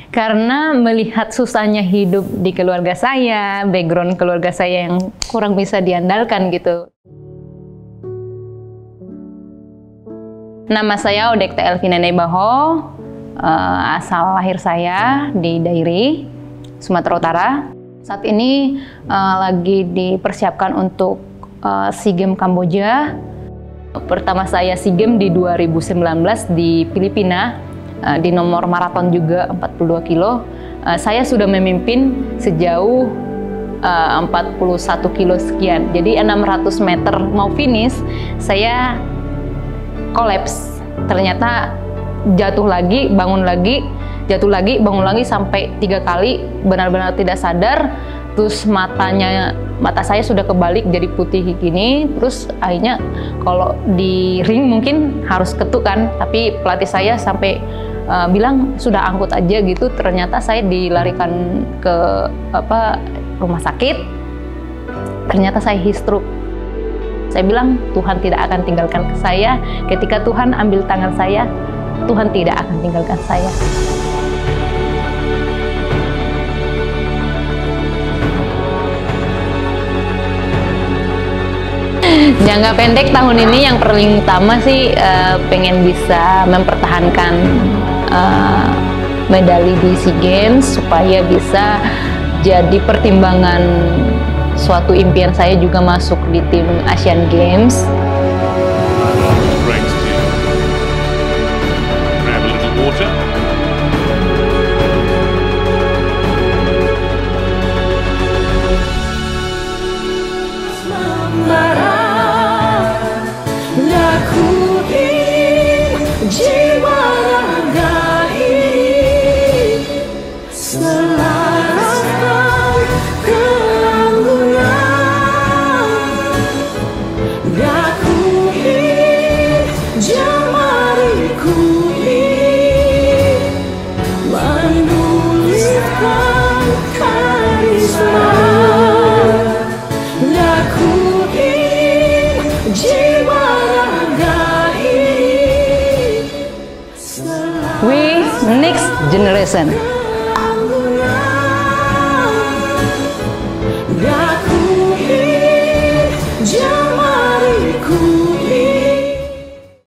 Karena melihat susahnya hidup di keluarga saya, background keluarga saya yang kurang bisa diandalkan gitu. Nama saya Odekta Elvina Nebaho, asal lahir saya di Dairi, Sumatera Utara. Saat ini lagi dipersiapkan untuk SEA Games Kamboja. Pertama saya SEA Games di 2019 di Filipina, di nomor maraton juga 42 kilo. Saya sudah memimpin sejauh 41 kilo sekian. Jadi 600 meter mau finish, saya kolaps. Ternyata jatuh lagi, bangun lagi, jatuh lagi, bangun lagi sampai 3 kali, benar-benar tidak sadar. Terus mata saya sudah kebalik jadi putih gini. Terus akhirnya kalau di ring mungkin harus ketuk kan, tapi pelatih saya sampai bilang sudah angkut aja gitu. Ternyata saya dilarikan ke rumah sakit. Ternyata saya heat stroke. Saya bilang Tuhan tidak akan tinggalkan saya. Ketika Tuhan ambil tangan saya, Tuhan tidak akan tinggalkan saya. Jangka pendek tahun ini yang paling utama sih pengen bisa mempertahankan medali di SEA Games supaya bisa jadi pertimbangan suatu impian saya juga masuk di tim Asian Games. We next generation.